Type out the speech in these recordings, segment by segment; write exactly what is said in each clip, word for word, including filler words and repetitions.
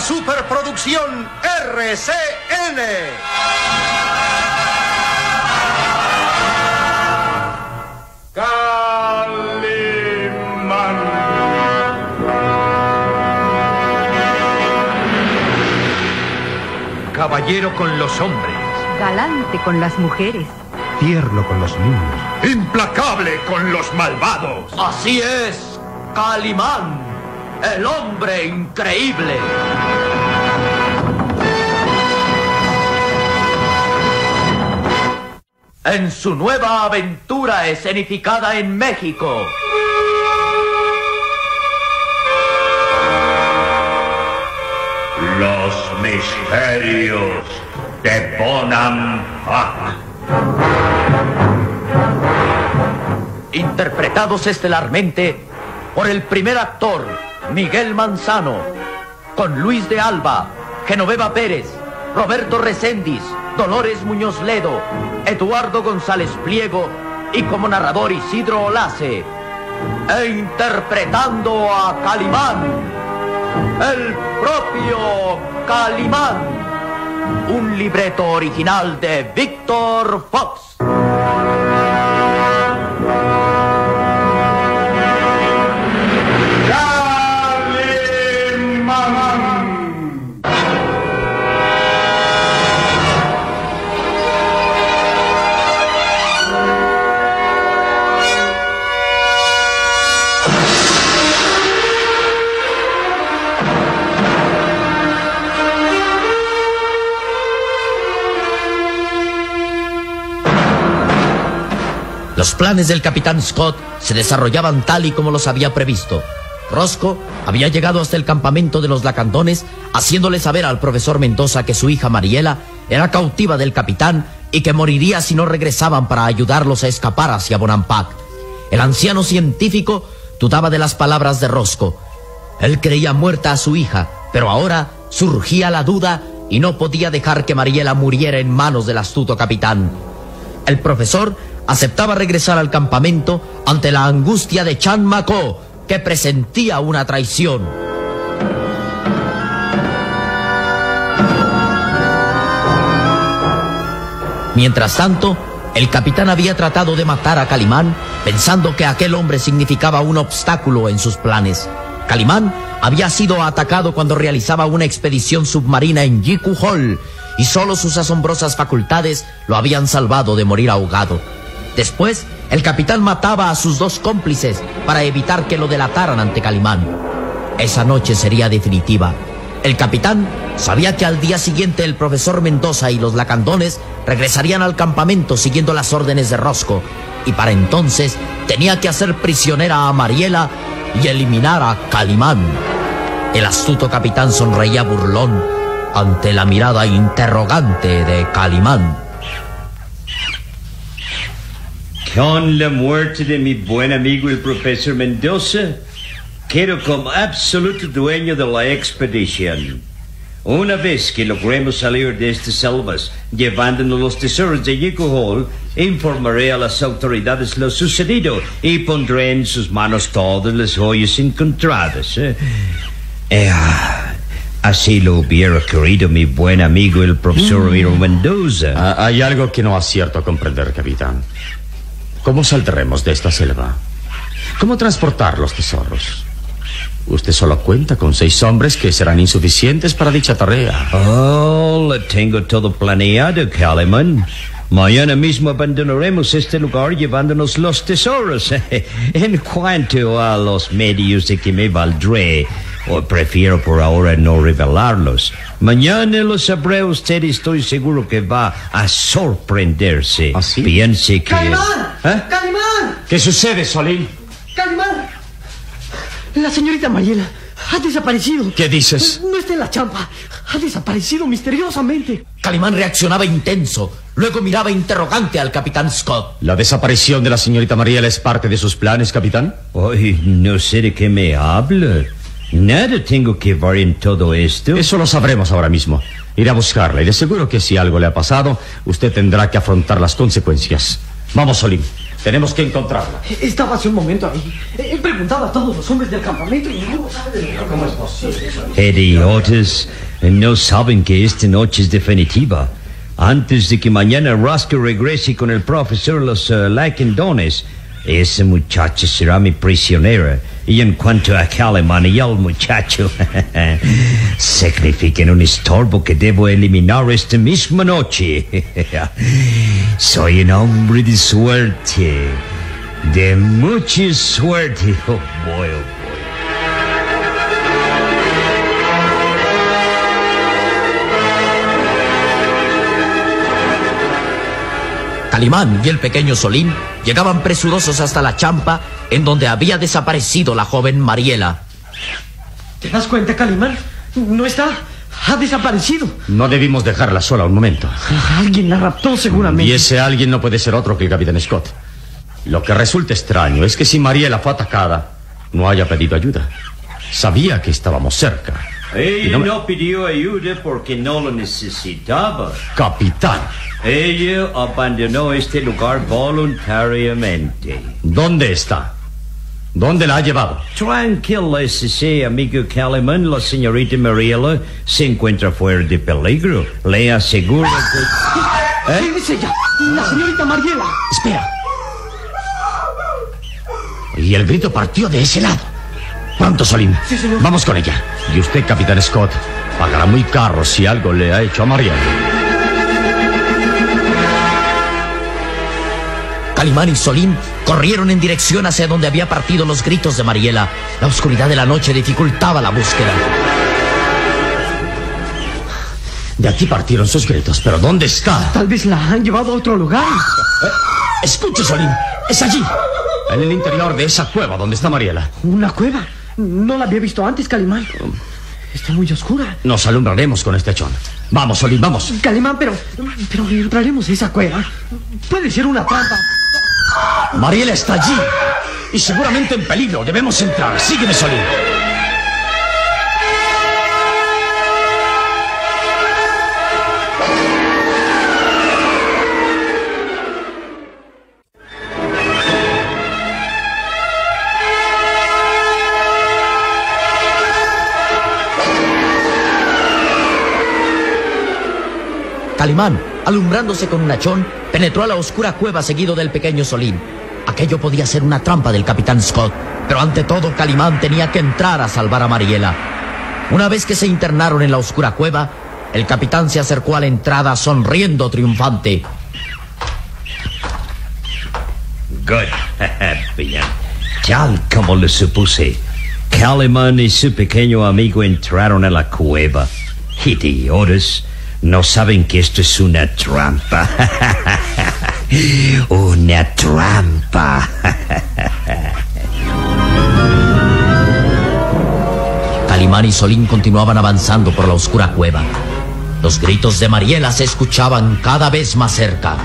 superproducción R C N. Calimán. Caballero con los hombres. Galante con las mujeres. Tierno con los niños. Implacable con los malvados. Así es, Calimán, el hombre increíble. En su nueva aventura escenificada en México. Los misterios de Bonampak. Interpretados estelarmente por el primer actor, Miguel Manzano, con Luis de Alba, Genoveva Pérez, Roberto Reséndiz, Dolores Muñoz Ledo, Eduardo González Pliego y como narrador Isidro Olace. E interpretando a Calimán, el propio Calimán, un libreto original de Víctor Fox. Los planes del capitán Scott se desarrollaban tal y como los había previsto. Rosco había llegado hasta el campamento de los lacandones, haciéndole saber al profesor Mendoza que su hija Mariela era cautiva del capitán y que moriría si no regresaban para ayudarlos a escapar hacia Bonampak. El anciano científico dudaba de las palabras de Rosco. Él creía muerta a su hija, pero ahora surgía la duda y no podía dejar que Mariela muriera en manos del astuto capitán. El profesor aceptaba regresar al campamento ante la angustia de Chan Macó, que presentía una traición. Mientras tanto, el capitán había tratado de matar a Calimán, pensando que aquel hombre significaba un obstáculo en sus planes. Calimán había sido atacado cuando realizaba una expedición submarina en Yiku Hol, y solo sus asombrosas facultades lo habían salvado de morir ahogado. Después, el capitán mataba a sus dos cómplices para evitar que lo delataran ante Calimán. Esa noche sería definitiva. El capitán sabía que al día siguiente el profesor Mendoza y los lacandones regresarían al campamento siguiendo las órdenes de Rosco, y para entonces tenía que hacer prisionera a Mariela y eliminar a Calimán. El astuto capitán sonreía burlón ante la mirada interrogante de Calimán. Con la muerte de mi buen amigo el profesor Mendoza, quedo como absoluto dueño de la expedición. Una vez que logremos salir de estas selvas, llevándonos los tesoros de Yiku Hol, informaré a las autoridades lo sucedido y pondré en sus manos todas las joyas encontradas. ¿eh? Eh, así lo hubiera querido mi buen amigo el profesor mm. Mendoza. Ah, hay algo que no acierto a comprender, capitán. ¿Cómo saldremos de esta selva? ¿Cómo transportar los tesoros? Usted solo cuenta con seis hombres que serán insuficientes para dicha tarea. Oh, lo tengo todo planeado, Calimán. Mañana mismo abandonaremos este lugar llevándonos los tesoros. En cuanto a los medios de que me valdré, o prefiero por ahora no revelarlos. Mañana lo sabrá usted y estoy seguro que va a sorprenderse. ¿Ah, sí? Piense que... ¡Calimán! ¿Eh? ¡Calimán! ¿Qué sucede, Solín? ¡Calimán! La señorita Mariela ha desaparecido. ¿Qué dices? No está en la champa. Ha desaparecido misteriosamente. Calimán reaccionaba intenso. Luego miraba interrogante al capitán Scott. ¿La desaparición de la señorita Mariela es parte de sus planes, capitán? Ay, no sé de qué me habla. Nada tengo que ver en todo esto. Eso lo sabremos ahora mismo. Iré a buscarla y de seguro que si algo le ha pasado, usted tendrá que afrontar las consecuencias. Vamos, Solín. Tenemos que encontrarla. Estaba hace un momento ahí. He preguntado a todos los hombres del campamento y ninguno sabe de lo ¿Cómo es posible? Idiotas, no saben que esta noche es definitiva. Antes de que mañana Roscoe regrese con el profesor Los uh, Lacandones, esa muchacha será mi prisionera. Y en cuanto a Calimán y el muchacho, significan un estorbo que debo eliminar esta misma noche. Soy un hombre de suerte, de mucha suerte. Oh, boy, oh, boy. Calimán y el pequeño Solín llegaban presurosos hasta la champa en donde había desaparecido la joven Mariela. ¿Te das cuenta, Calimán? No está. Ha desaparecido. No debimos dejarla sola un momento. Alguien la raptó seguramente. Y ese alguien no puede ser otro que el capitán Scott. Lo que resulta extraño es que si Mariela fue atacada, no haya pedido ayuda. Sabía que estábamos cerca. Ella no, me... no pidió ayuda porque no lo necesitaba. Capitán. Ella abandonó este lugar voluntariamente. ¿Dónde está? ¿Dónde la ha llevado? Tranquilícese, amigo Calimán. La señorita Mariela se encuentra fuera de peligro. Le aseguro que... ¿Eh? ¿Es ella? La señorita Mariela. Espera. Y el grito partió de ese lado. Pronto, Solín. Sí, señor. Vamos con ella. Y usted, capitán Scott, pagará muy caro si algo le ha hecho a Mariela. Calimán y Solín corrieron en dirección hacia donde había partido los gritos de Mariela. La oscuridad de la noche dificultaba la búsqueda. De aquí partieron sus gritos, pero ¿dónde está? Tal vez la han llevado a otro lugar. Eh, escuche, Solín. Es allí. En el interior de esa cueva donde está Mariela. ¿Una cueva? No la había visto antes, Calimán. Está muy oscura. Nos alumbraremos con este hachón. Vamos, Solín, vamos. Calimán, pero... Pero entraremos a esa cueva. Puede ser una trampa. Mariela está allí. Y seguramente en peligro. Debemos entrar. Sígueme, Solín. Calimán, alumbrándose con un hachón, penetró a la oscura cueva seguido del pequeño Solín. Aquello podía ser una trampa del capitán Scott, pero ante todo Calimán tenía que entrar a salvar a Mariela. Una vez que se internaron en la oscura cueva, el capitán se acercó a la entrada sonriendo triunfante. Good. Bien. Tal como lo supuse, Calimán y su pequeño amigo entraron a la cueva. Idiotas. No saben que esto es una trampa. Una trampa. Calimán y Solín continuaban avanzando por la oscura cueva. Los gritos de Mariela se escuchaban cada vez más cerca.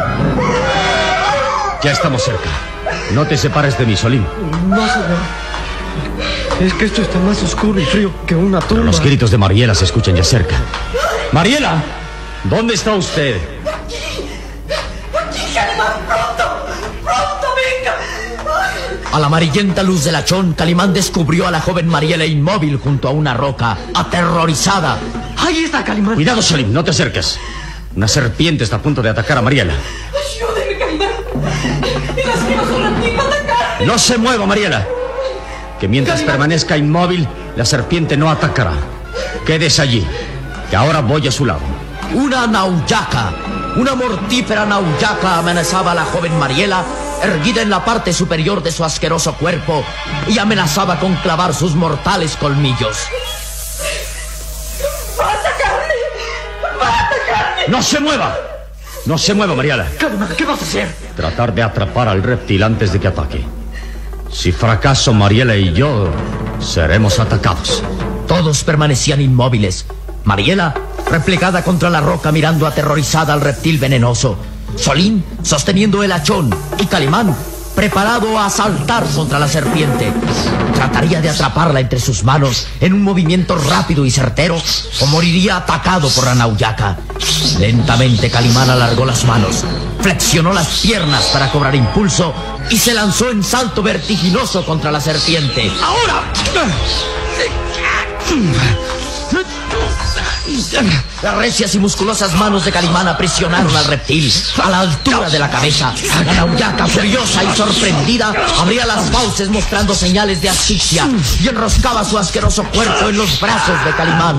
Ya estamos cerca. No te separes de mí, Solín. No, señor. Es que esto está más oscuro y frío que una tumba. Pero los gritos de Mariela se escuchan ya cerca. ¡Mariela! ¿Dónde está usted? Aquí. Aquí, Calimán. Pronto. Pronto, venga. A la amarillenta luz del hachón, Calimán descubrió a la joven Mariela inmóvil junto a una roca, aterrorizada. Ahí está, Calimán. Cuidado, Solín, no te acerques. Una serpiente está a punto de atacar a Mariela. Ayúdeme, Calimán. Las que no son a ti para atacarme. No se mueva, Mariela. Que mientras Calimán permanezca inmóvil, la serpiente no atacará. Quédese allí, que ahora voy a su lado. Una nauyaca, una mortífera nauyaca amenazaba a la joven Mariela, erguida en la parte superior de su asqueroso cuerpo, y amenazaba con clavar sus mortales colmillos. ¡Va a atacarme! ¡Va a atacarme! ¡No se mueva! ¡No se mueva, Mariela! Calimán, ¿qué vas a hacer? Tratar de atrapar al reptil antes de que ataque. Si fracaso, Mariela y yo seremos atacados. Todos permanecían inmóviles. Mariela, replegada contra la roca, mirando aterrorizada al reptil venenoso. Solín, sosteniendo el hachón. Y Calimán, preparado a saltar contra la serpiente. Trataría de atraparla entre sus manos en un movimiento rápido y certero, o moriría atacado por la nauyaca. Lentamente Calimán alargó las manos, flexionó las piernas para cobrar impulso y se lanzó en salto vertiginoso contra la serpiente. ¡Ahora! Las recias y musculosas manos de Calimán aprisionaron al reptil a la altura de la cabeza. La nauyaca, furiosa y sorprendida, abría las fauces mostrando señales de asfixia y enroscaba su asqueroso cuerpo en los brazos de Calimán.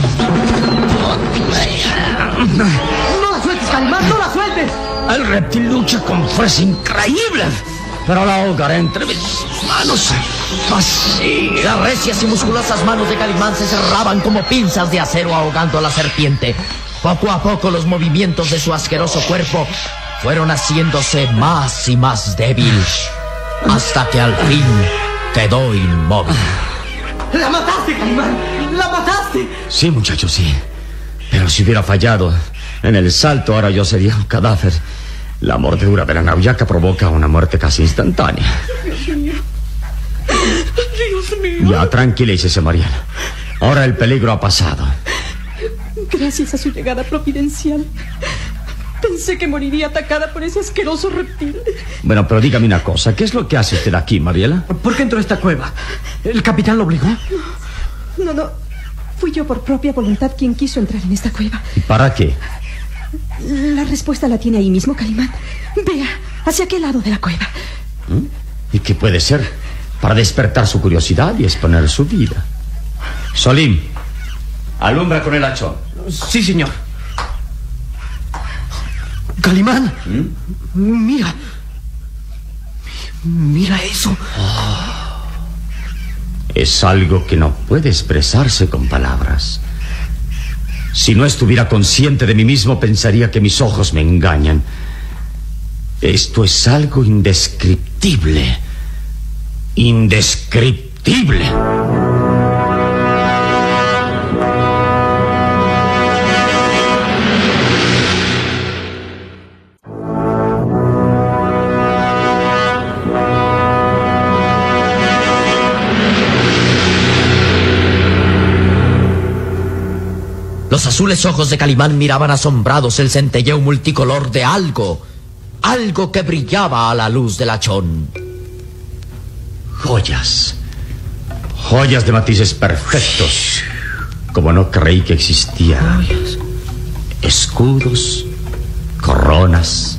¡No la sueltes, Calimán! ¡No la sueltes! El reptil lucha con fuerza increíble, pero la ahogaré entre mis manos. Así. Las recias y musculosas manos de Calimán se cerraban como pinzas de acero ahogando a la serpiente. Poco a poco los movimientos de su asqueroso cuerpo fueron haciéndose más y más débil, hasta que al fin quedó inmóvil. ¡La mataste, Calimán! ¡La mataste! Sí, muchacho, sí. Pero si hubiera fallado en el salto, ahora yo sería un cadáver. La mordedura de la nauyaca provoca una muerte casi instantánea. Dios mío. Dios mío. Ya, tranquilícese, Mariela. Ahora el peligro ha pasado. Gracias a su llegada providencial, pensé que moriría atacada por ese asqueroso reptil. Bueno, pero dígame una cosa. ¿Qué es lo que hace usted aquí, Mariela? ¿Por qué entró a esta cueva? ¿El capitán lo obligó? No, no. Fui yo por propia voluntad quien quiso entrar en esta cueva. ¿Y para qué? La respuesta la tiene ahí mismo, Calimán. Vea, hacia aquel lado de la cueva. ¿Mm? ¿Y qué puede ser? Para despertar su curiosidad y exponer su vida. Solim, alumbra con el hachón. Sí, señor. Calimán, ¿Mm? mira. Mira eso. Oh, es algo que no puede expresarse con palabras. Si no estuviera consciente de mí mismo, pensaría que mis ojos me engañan. Esto es algo indescriptible. Indescriptible. Los azules ojos de Calimán miraban asombrados el centelleo multicolor de algo, algo que brillaba a la luz del hachón. Joyas. Joyas de matices perfectos, como no creí que existieran. Joyas. Escudos, coronas,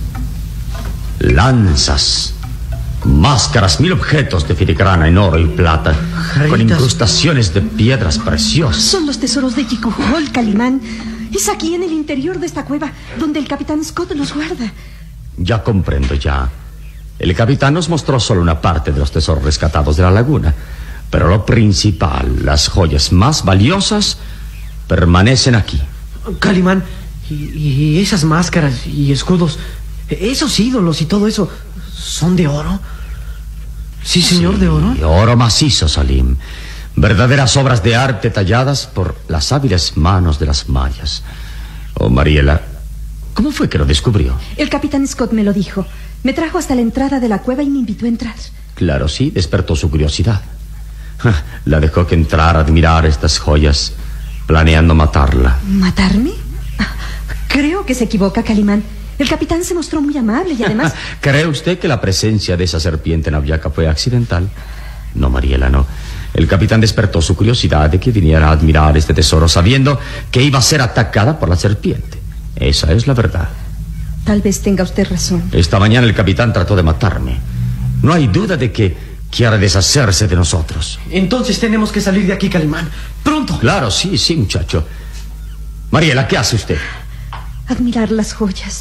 lanzas, máscaras, mil objetos de filigrana en oro y plata, Jaritas. con incrustaciones de piedras preciosas. Son los tesoros de Yicujol, Calimán. Es aquí en el interior de esta cueva donde el capitán Scott los guarda. Ya comprendo, ya. El capitán nos mostró solo una parte de los tesoros rescatados de la laguna, pero lo principal, las joyas más valiosas, permanecen aquí. Calimán, y, y esas máscaras y escudos, esos ídolos y todo eso, ¿son de oro? Sí, señor, Sí, de oro. Oro macizo, Salim. Verdaderas obras de arte talladas por las hábiles manos de las mayas. Oh, Mariela, ¿cómo fue que lo descubrió? El capitán Scott me lo dijo. Me trajo hasta la entrada de la cueva y me invitó a entrar. Claro, sí, despertó su curiosidad. La dejó que entrara a admirar estas joyas, planeando matarla. ¿Matarme? Creo que se equivoca, Calimán. El capitán se mostró muy amable y además... ¿Cree usted que la presencia de esa serpiente nauyaca fue accidental? No, Mariela, no. El capitán despertó su curiosidad de que viniera a admirar este tesoro sabiendo que iba a ser atacada por la serpiente. Esa es la verdad. Tal vez tenga usted razón. Esta mañana el capitán trató de matarme. No hay duda de que quiere deshacerse de nosotros. Entonces tenemos que salir de aquí, Calimán. ¡Pronto! Claro, sí, sí, muchacho. Mariela, ¿qué hace usted? Admirar las joyas.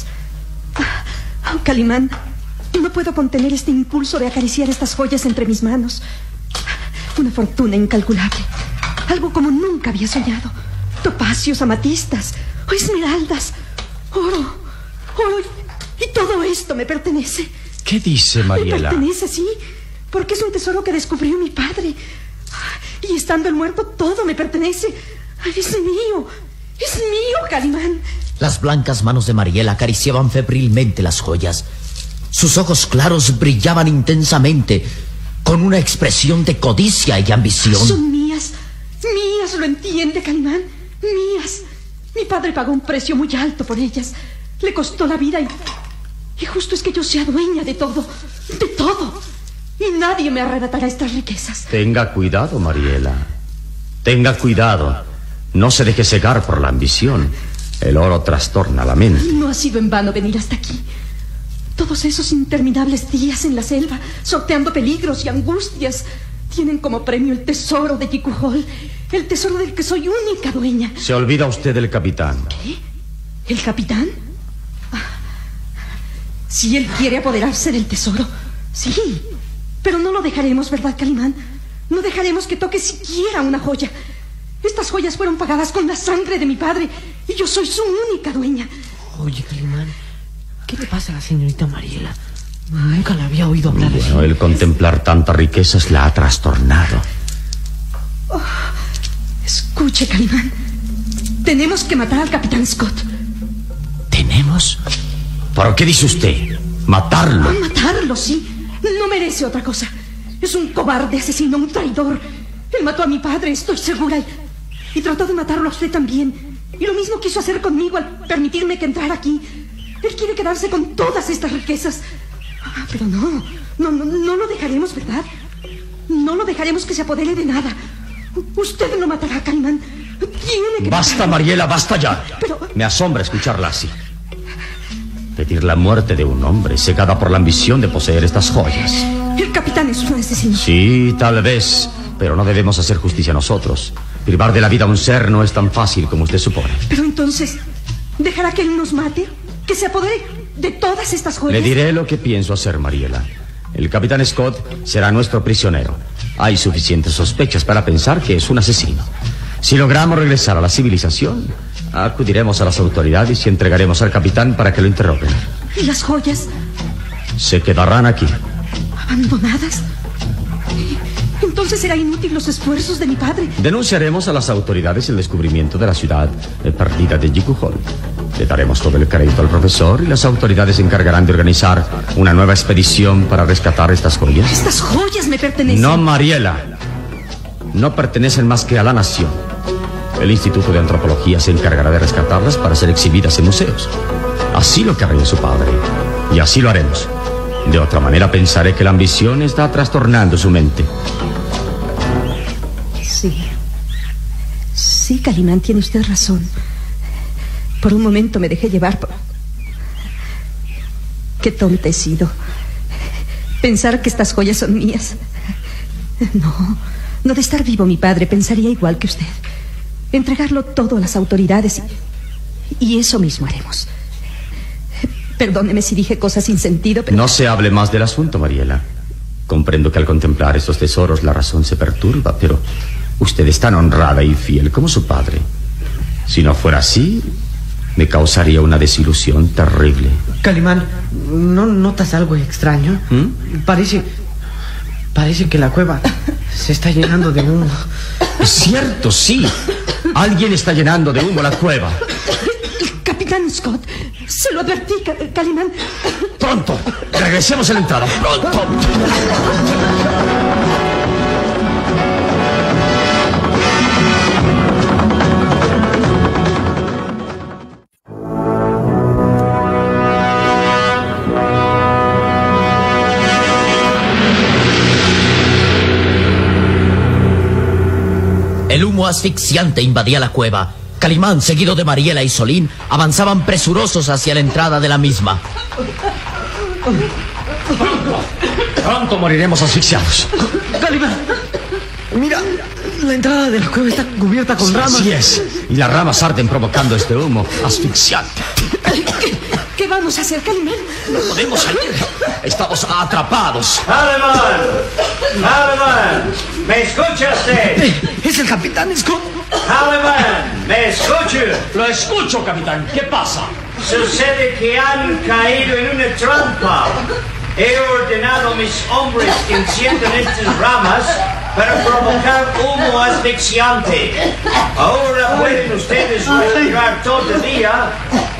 Oh, Calimán, no puedo contener este impulso de acariciar estas joyas entre mis manos. Una fortuna incalculable. Algo como nunca había soñado. Topacios, amatistas, o esmeraldas, oro. Oro, y, y todo esto me pertenece. ¿Qué dice Mariela? Me pertenece, sí, porque es un tesoro que descubrió mi padre. Y estando el muerto, todo me pertenece. Ay, es mío, es mío, Calimán. Las blancas manos de Mariela acariciaban febrilmente las joyas. Sus ojos claros brillaban intensamente, con una expresión de codicia y ambición. Son mías, mías, ¿lo entiende, Calimán? Mías. Mi padre pagó un precio muy alto por ellas. Le costó la vida y... Y justo es que yo sea dueña de todo, de todo. Y nadie me arrebatará estas riquezas. Tenga cuidado, Mariela. Tenga cuidado. No se deje cegar por la ambición. El oro trastorna la mente. No ha sido en vano venir hasta aquí. Todos esos interminables días en la selva, sorteando peligros y angustias, tienen como premio el tesoro de Yikuhol, el tesoro del que soy única dueña. Se olvida usted del capitán. ¿Qué? ¿El capitán? Ah, si él quiere apoderarse del tesoro, sí. Pero no lo dejaremos, ¿verdad, Calimán? No dejaremos que toque siquiera una joya. Estas joyas fueron pagadas con la sangre de mi padre y yo soy su única dueña. Oye, Calimán, ¿qué le pasa a la señorita Mariela? Nunca la había oído hablar así. Bueno, el contemplar tantas riquezas la ha trastornado. Oh, escuche, Calimán. Tenemos que matar al capitán Scott. ¿Tenemos? ¿Pero qué dice usted? ¿Matarlo? Ah, matarlo, sí. No merece otra cosa. Es un cobarde asesino, un traidor. Él mató a mi padre, estoy segura. Y, y trató de matarlo a usted también. Y lo mismo quiso hacer conmigo al permitirme que entrara aquí. Él quiere quedarse con todas estas riquezas. Ah, pero no, no, no, no lo dejaremos, ¿verdad? No lo dejaremos que se apodere de nada. Usted lo matará, Calimán. Tiene que Basta, matarlo. Mariela, basta ya. Pero... Me asombra escucharla así. Pedir la muerte de un hombre cegada por la ambición de poseer estas joyas. El capitán es un asesino. Sí, tal vez, pero no debemos hacer justicia nosotros. Privar de la vida a un ser no es tan fácil como usted supone. Pero entonces, ¿dejará que él nos mate? ¿Que se apodere de todas estas joyas? Le diré lo que pienso hacer, Mariela. El capitán Scott será nuestro prisionero. Hay suficientes sospechas para pensar que es un asesino. Si logramos regresar a la civilización, acudiremos a las autoridades y entregaremos al capitán para que lo interroguen. ¿Y las joyas? Se quedarán aquí. ¿Abandonadas? Entonces será inútil los esfuerzos de mi padre. Denunciaremos a las autoridades el descubrimiento de la ciudad eh, perdida de Yikuhol. Le daremos todo el crédito al profesor y las autoridades se encargarán de organizar una nueva expedición para rescatar estas joyas. Estas joyas me pertenecen. No, Mariela. No pertenecen más que a la nación. El Instituto de Antropología se encargará de rescatarlas para ser exhibidas en museos. Así lo querría su padre. Y así lo haremos. De otra manera pensaré que la ambición está trastornando su mente. Sí. Sí, Calimán, tiene usted razón. Por un momento me dejé llevar por... Qué tonta he sido. Pensar que estas joyas son mías. No, no de estar vivo mi padre, pensaría igual que usted. Entregarlo todo a las autoridades y, y eso mismo haremos. Perdóneme si dije cosas sin sentido, pero... No se hable más del asunto, Mariela. Comprendo que al contemplar estos tesoros la razón se perturba, pero usted es tan honrada y fiel como su padre. Si no fuera así, me causaría una desilusión terrible. Calimán, ¿no notas algo extraño? ¿Mm? Parece... Parece que la cueva se está llenando de humo. Es cierto, sí. Alguien está llenando de humo la cueva. El capitán Scott, se lo advertí, Calimán. Pronto, regresemos a la entrada. Pronto. El humo asfixiante invadía la cueva. Calimán, seguido de Mariela y Solín, avanzaban presurosos hacia la entrada de la misma. Pronto moriremos asfixiados. Calimán, mira, la entrada de la cueva está cubierta con ramas. Así es. Y las ramas arden provocando este humo asfixiante. ¿Qué, qué vamos a hacer, Calimán? No podemos salir. Estamos atrapados. ¡Calimán! ¡Calimán! ¿Me escucha usted? ¿Es el capitán Scott? ¡Calimán! ¿Me escucha? Lo escucho, capitán. ¿Qué pasa? Sucede que han caído en una trampa. He ordenado a mis hombres que enciendan estas ramas para provocar humo asfixiante. Ahora pueden ustedes respirar todo el día,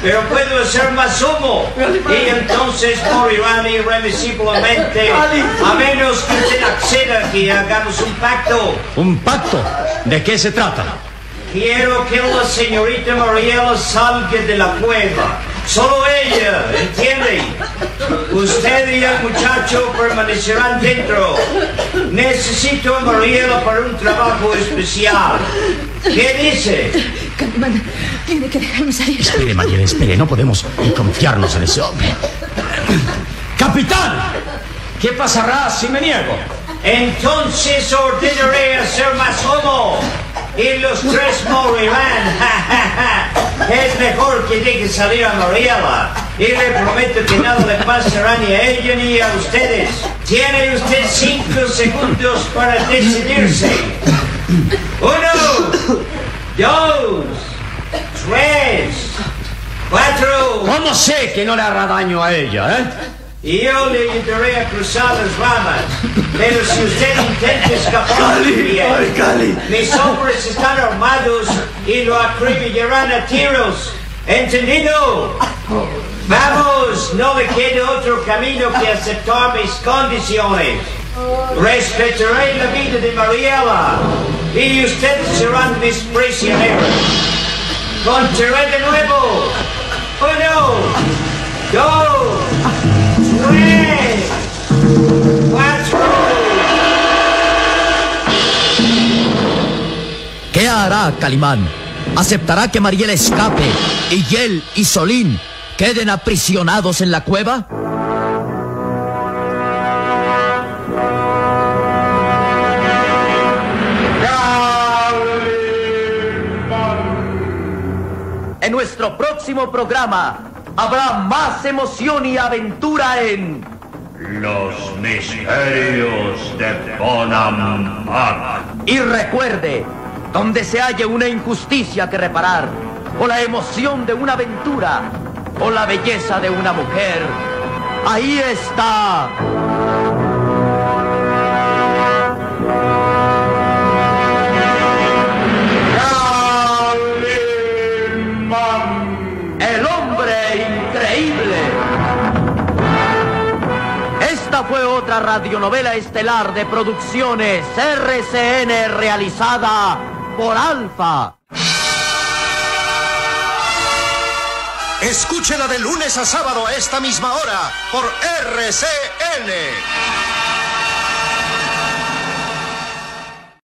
pero puedo hacer más humo. Y entonces morirán irremisiblemente, a menos que usted acceda que hagamos un pacto. ¿Un pacto? ¿De qué se trata? Quiero que la señorita Mariela salga de la cueva. Solo ella, ¿entiende? Usted y el muchacho permanecerán dentro. Necesito a Mariela para un trabajo especial. ¿Qué dice? Calimán, tiene que dejarme salir. Espere, Mariela, espere. No podemos confiarnos en ese hombre. ¡Capitán! ¿Qué pasará si me niego? Entonces ordenaré hacer más humo. Y los tres morirán. Es mejor que deje salir a Mariela. Y le prometo que nada le pasará ni a ella ni a ustedes. Tiene usted cinco segundos para decidirse. Uno, dos, tres, cuatro. ¿Cómo sé que no le hará daño a ella, eh? Y yo le ayudaré a cruzar las ramas. Pero si usted intenta escapar, bien, mis hombres están armados y lo acribillarán a tiros. ¿Entendido? Vamos, no le queda otro camino que aceptar mis condiciones. Respetaré la vida de Mariela y ustedes serán mis prisioneros. Contaré de nuevo. Uno, dos, tres, cuatro. ¿Qué hará Calimán? ¿Aceptará que Mariela escape y él y Solín queden aprisionados en la cueva? En nuestro próximo programa habrá más emoción y aventura en Los misterios de Bonampak. Y recuerde, donde se halle una injusticia que reparar, o la emoción de una aventura, o la belleza de una mujer, ahí está. El hombre increíble. Esta fue otra radionovela estelar de Producciones R C N realizada por Alfa. Escúchela de lunes a sábado a esta misma hora por R C N.